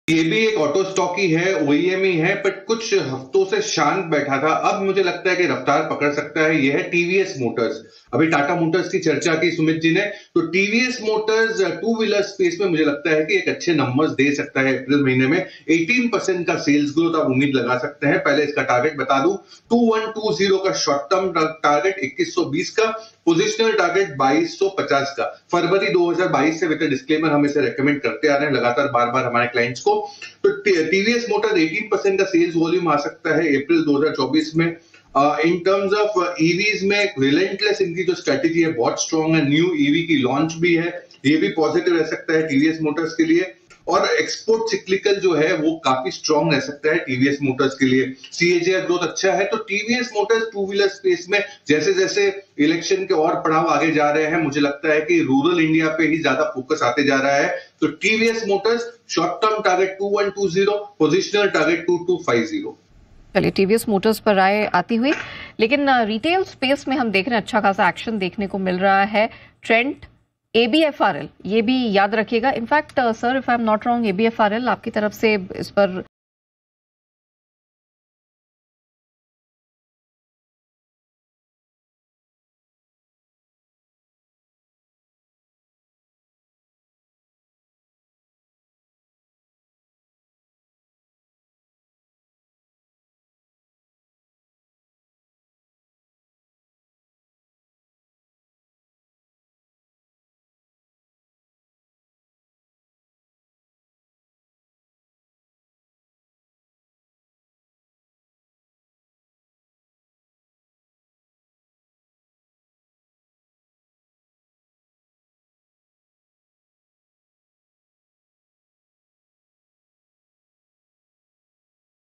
ये भी एक ऑटो स्टॉक ही है, ओईएम ही है, बट कुछ हफ्तों से शांत बैठा था। अब मुझे लगता है कि रफ्तार पकड़ सकता है। यह है टीवीएस मोटर्स। अभी टाटा मोटर्स की चर्चा की सुमित जी ने, तो TVS motors two wheeler space में मुझे लगता है कि एक अच्छे नंबर्स दे सकता है। अप्रैल महीने में 18% का सेल्स ग्रोथ आप उम्मीद लगा सकते हैं। पहले इसका टारगेट बता दूं, 2120 का शॉर्ट टर्म टारगेट, 2120 का पोजिशनल टारगेट, 2250 का। फरवरी 2022 से विद डिस्क्लेमर हम इसे रेकमेंड करते आ रहे हैं लगातार बार बार हमारे क्लाइंट्स को। तो टीवीएस मोटर 18% का सेल्स वॉल्यूम आ सकता है अप्रैल 2024 में। इन टर्म्स ऑफ ईवीज में रिलेंटलेस इनकी जो स्ट्रेटेजी है बहुत स्ट्रॉन्ग है। न्यू ईवी की लॉन्च भी है, ये भी पॉजिटिव रह सकता है टीवीएस मोटर्स के लिए। और एक्सपोर्ट सिक्लिकल जो है वो काफी स्ट्रॉन्ग रह सकता है टीवीएस मोटर्स के लिए। सीएजीआर ग्रोथ अच्छा है, तो TVS motors two wheeler space में जैसे जैसे इलेक्शन के और पड़ाव आगे जा रहे हैं, मुझे लगता है कि रूरल इंडिया पे ही ज्यादा फोकस आते जा रहा है। तो TVS motors short term target 2120, positional target 2250। चलिए, टीवीएस मोटर्स पर राय आती हुई, लेकिन रिटेल स्पेस में हम देख रहे हैं अच्छा खासा एक्शन देखने को मिल रहा है। ट्रेंट, एबीएफआरएल, ये भी याद रखिएगा। In fact sir, if I am not wrong, ABFRL आपकी तरफ से इस पर